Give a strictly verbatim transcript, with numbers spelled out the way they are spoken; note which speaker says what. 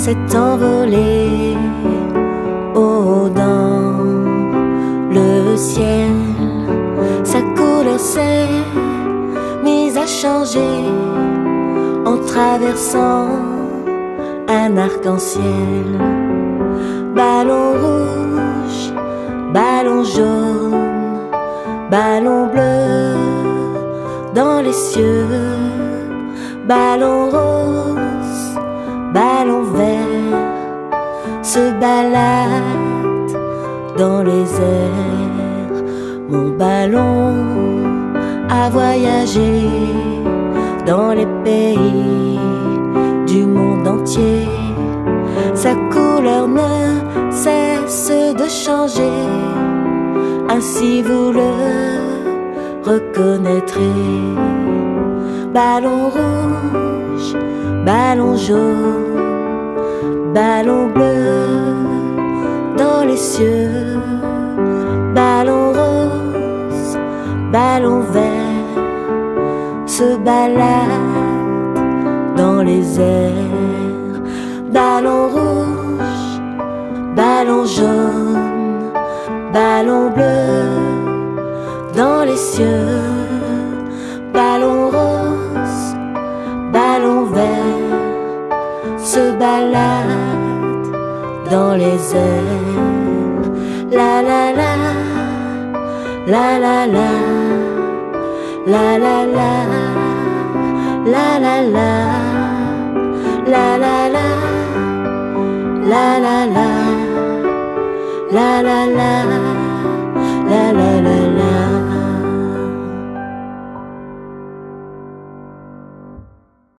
Speaker 1: s'est envolé haut dans le ciel. Sa couleur s'est mise à changer en traversant un arc-en-ciel. Ballon rouge, ballon jaune, ballon bleu dans les cieux, ballon rose, ballon vert se balade dans les airs. Mon ballon a voyagé dans les pays du monde entier. Sa couleur ne cesse de changer, ainsi vous le reconnaîtrez. Ballon rouge, ballon jaune, ballon bleu dans les cieux, ballon rose, ballon vert se balade dans les airs. Ballon rouge, ballon jaune, ballon bleu dans les cieux, ballon rose, ballon vert se balade dans les airs. La la la, la la la, la la la, la la la, la la la, la la la, la la la, la la la la.